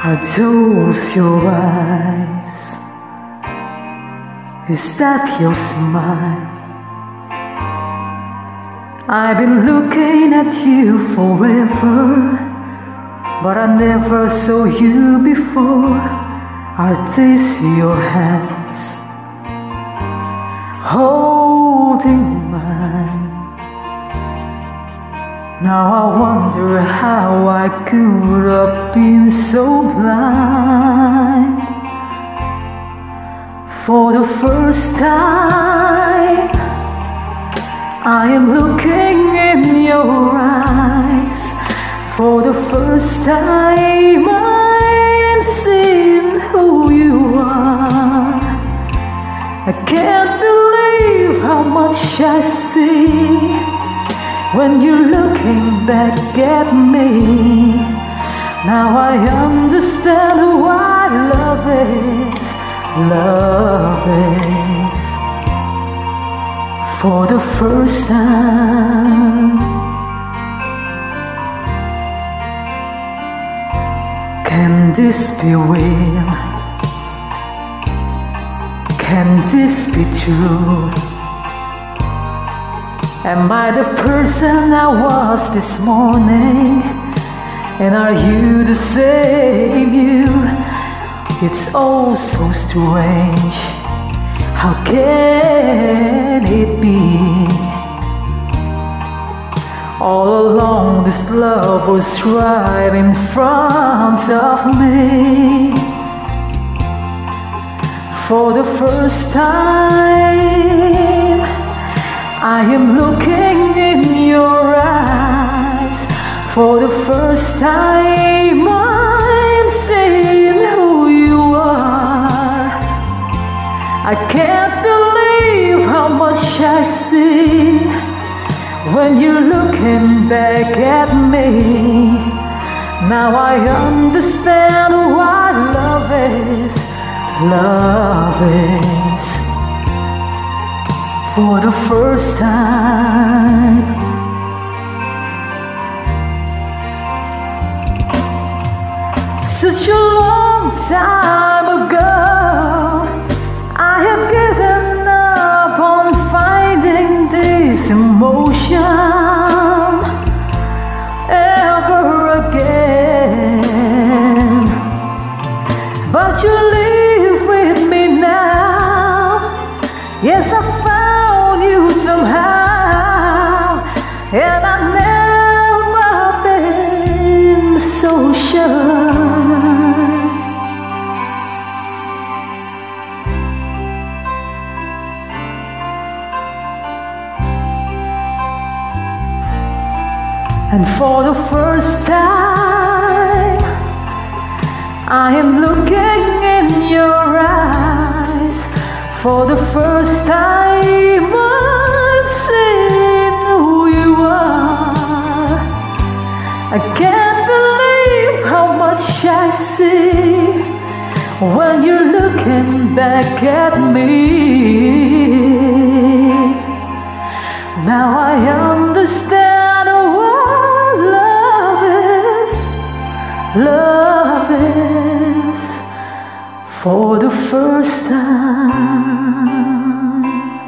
Are those your eyes? Is that your smile? I've been looking at you forever, but I never saw you before. Are these your hands holding mine? Now I wonder how I could have been so blind. For the first time, I am looking in your eyes. For the first time, I'm seeing who you are. I can't believe how much I see when you're looking back at me. Now I understand why love is. For the first time. Can this be real? Can this be true? Am I the person I was this morning? And are you the same you? It's all so strange. How can it be? All along this love was right in front of me. For the first time, I am looking in your eyes. For the first time, I'm seeing who you are. I can't believe how much I see when you're looking back at me. Now I understand why love is. For the first time. Such a long time ago, I had given up on finding this emotion ever again. But you live with me now. Yes, I found you somehow, and I've never been so sure. And for the first time, I am looking in your eyes. For the first time, I'm seeing who you are. I can't believe how much I see when you're looking back at me. Now I understand what love is for the first time.